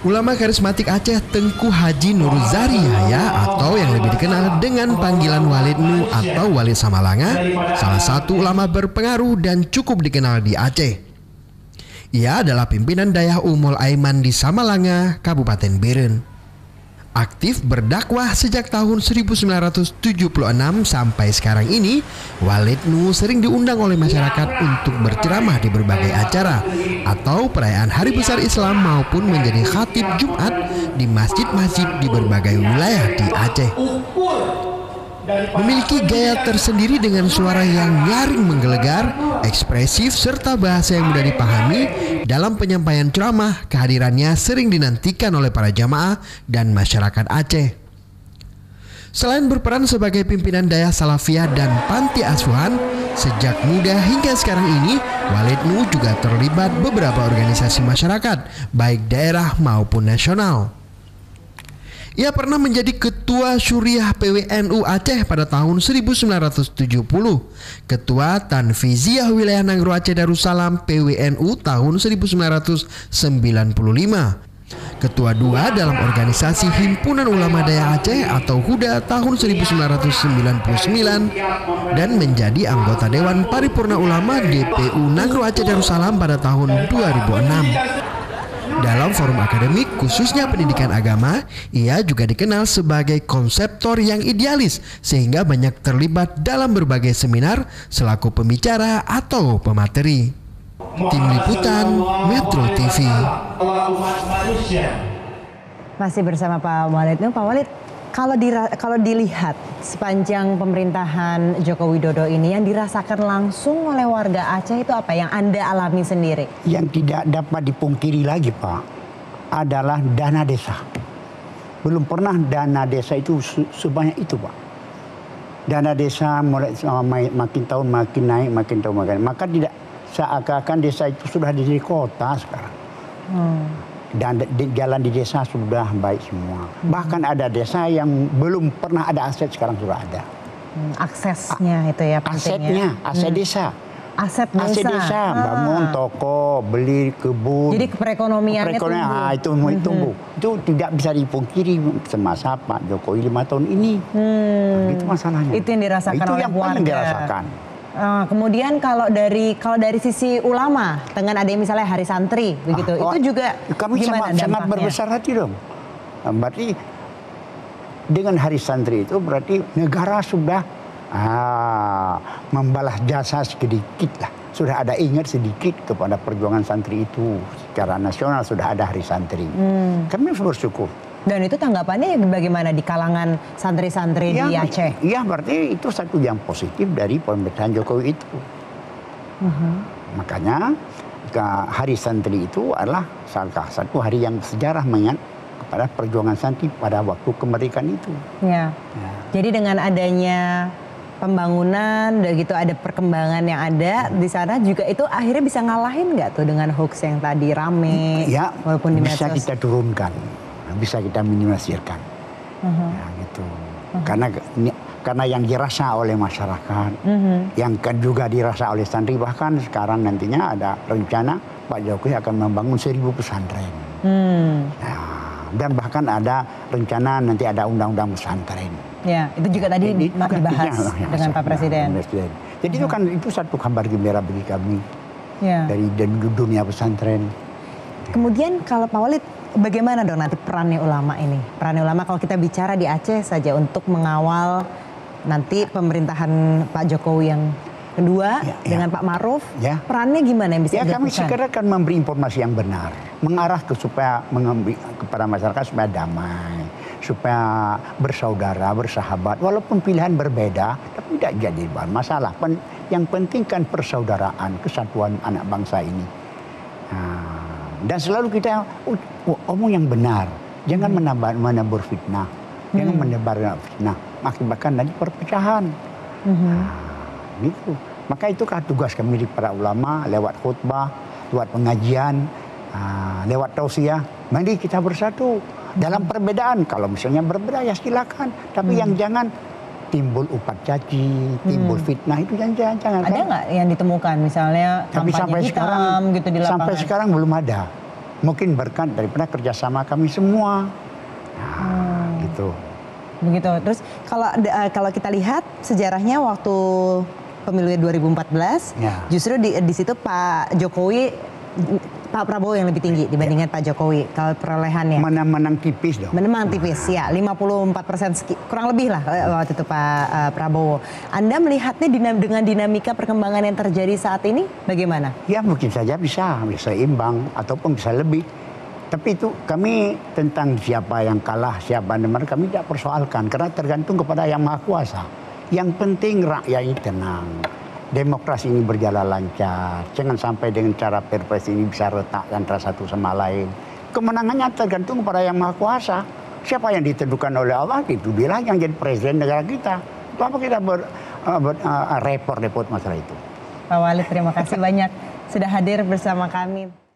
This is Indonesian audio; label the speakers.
Speaker 1: Ulama karismatik Aceh Tengku Haji Nur Zari Yahya atau yang lebih dikenal dengan panggilan Walid Nu atau Walid Samalanga, salah satu ulama berpengaruh dan cukup dikenal di Aceh. Ia adalah pimpinan Dayah Umul Aiman di Samalanga, Kabupaten Beren. Aktif berdakwah sejak tahun 1976 sampai sekarang ini, Walid Nu sering diundang oleh masyarakat untuk berceramah di berbagai acara atau perayaan Hari Besar Islam maupun menjadi khatib Jumat di masjid-masjid di berbagai wilayah di Aceh. Memiliki gaya tersendiri dengan suara yang nyaring menggelegar, ekspresif serta bahasa yang mudah dipahami. Dalam penyampaian ceramah, kehadirannya sering dinantikan oleh para jamaah dan masyarakat Aceh. Selain berperan sebagai pimpinan Dayah Salafiyah dan Panti Asuhan, sejak muda hingga sekarang ini, Walid Nu juga terlibat beberapa organisasi masyarakat, baik daerah maupun nasional. Ia pernah menjadi Ketua Syuriah PWNU Aceh pada tahun 1970, Ketua Tanfiziyah Wilayah Nangro Aceh Darussalam PWNU tahun 1995, Ketua 2 dalam organisasi Himpunan Ulama Dayah Aceh atau HUDA tahun 1999, dan menjadi anggota Dewan Paripurna Ulama DPU Nangro Aceh Darussalam pada tahun 2006. Dalam forum akademik, khususnya pendidikan agama, ia juga dikenal sebagai konseptor yang idealis sehingga banyak terlibat dalam berbagai seminar selaku pembicara atau pemateri. Tim Liputan Metro TV.
Speaker 2: Masih bersama Pak Walid. Pak Walid, kalau dilihat sepanjang pemerintahan Joko Widodo ini yang dirasakan langsung oleh warga Aceh itu apa yang Anda alami sendiri?
Speaker 3: Yang tidak dapat dipungkiri lagi Pak adalah dana desa. Belum pernah dana desa itu sebanyak itu Pak. Dana desa mulai makin tahun makin naik, makin tahun makin naik. Maka tidak seakan-akan desa itu sudah di kota sekarang. Dan jalan di desa sudah baik semua. Bahkan ada desa yang belum pernah ada aset, sekarang sudah ada.
Speaker 2: Aksesnya itu ya pentingnya.
Speaker 3: Aset desa.
Speaker 2: Aset desa.
Speaker 3: Bangun toko, beli kebun.
Speaker 2: Jadi perekonomiannya tumbuh.
Speaker 3: Itu tumbuh. Itu tidak bisa dipungkiri semasa Pak Jokowi 5 tahun ini. Itu masalahnya.
Speaker 2: Itu yang dirasakan oleh warga.
Speaker 3: Itu yang dirasakan.
Speaker 2: Kemudian kalau dari sisi ulama dengan ada misalnya Hari Santri begitu, itu juga
Speaker 3: kami
Speaker 2: gimana
Speaker 3: sangat berbesar hati dong. Berarti dengan Hari Santri itu berarti negara sudah membalas jasa sedikit lah. Sudah ada ingat sedikit kepada perjuangan santri itu. Secara nasional sudah ada Hari Santri. Kami bersyukur.
Speaker 2: Dan itu tanggapannya bagaimana di kalangan santri-santri di Aceh?
Speaker 3: Iya, berarti itu satu yang positif dari pemerintahan Jokowi itu. Makanya Hari Santri itu adalah salah satu hari yang sejarah mengingat kepada perjuangan santri pada waktu kemerdekaan itu.
Speaker 2: Ya. Jadi dengan adanya pembangunan, gitu ada perkembangan yang ada di sana juga itu akhirnya bisa ngalahin nggak tuh dengan hoax yang tadi rame?
Speaker 3: Ya,
Speaker 2: walaupun di medsos.
Speaker 3: Bisa kita turunkan. Bisa kita minimalisirkan, gitu. Karena yang dirasa oleh masyarakat, yang juga dirasa oleh santri, bahkan sekarang nantinya ada rencana Pak Jokowi akan membangun 1000 pesantren. Dan bahkan ada rencana nanti ada undang-undang pesantren.
Speaker 2: Ya, itu juga tadi dibahas dengan Pak Presiden.
Speaker 3: Jadi itu kan itu satu kabar gembira bagi kami dari dunia pesantren.
Speaker 2: Kemudian kalau Pak Walid, bagaimana dong nanti perannya ulama ini? Perannya ulama kalau kita bicara di Aceh saja untuk mengawal nanti pemerintahan Pak Jokowi yang kedua dengan Pak Ma'ruf, perannya gimana yang bisa dilakukan?
Speaker 3: Kami sekedar kan memberi informasi yang benar, mengarah supaya kepada masyarakat supaya damai, supaya bersaudara, bersahabat, walaupun pilihan berbeda, tapi tidak jadi masalah. Yang penting kan persaudaraan, kesatuan anak bangsa ini. Dan selalu kita omong yang benar, jangan menabur fitnah, jangan menebar fitnah, mengakibatkan nanti perpecahan. Gitu. Maka itukah tugas kami para ulama lewat khutbah, lewat pengajian, lewat tausiah. Mari kita bersatu dalam perbedaan. Kalau misalnya berbeda ya silakan, tapi yang jangan timbul upat caci, timbul fitnah, itu jangan.
Speaker 2: Ada nggak yang ditemukan misalnya kampanye hitam gitu di lapangan?
Speaker 3: Sampai sekarang belum ada. mungkin berkat daripada kerjasama kami semua. Nah, gitu.
Speaker 2: Begitu. Terus kalau kita lihat sejarahnya waktu pemilu 2014, justru di situ Pak Prabowo yang lebih tinggi dibandingkan Pak Jokowi kalau perolehannya.
Speaker 3: Menang tipis dong.
Speaker 2: Menang tipis ya, 54% kurang lebih lah waktu itu Pak Prabowo. Anda melihatnya dengan dinamika perkembangan yang terjadi saat ini bagaimana?
Speaker 3: Ya mungkin saja bisa imbang ataupun bisa lebih. Tapi itu kami tentang siapa yang kalah, siapa yang menang kami tidak persoalkan karena tergantung kepada Yang Maha Kuasa. Yang penting rakyat ini tenang. Demokrasi ini berjalan lancar. Jangan sampai dengan cara perpres ini bisa retak antara satu sama lain. Kemenangannya tergantung kepada Yang Maha Kuasa. Siapa yang ditentukan oleh Allah, itu dialah yang jadi presiden negara kita. Itu apa kita repot masalah itu.
Speaker 2: Pak Walid, terima kasih banyak sudah hadir bersama kami.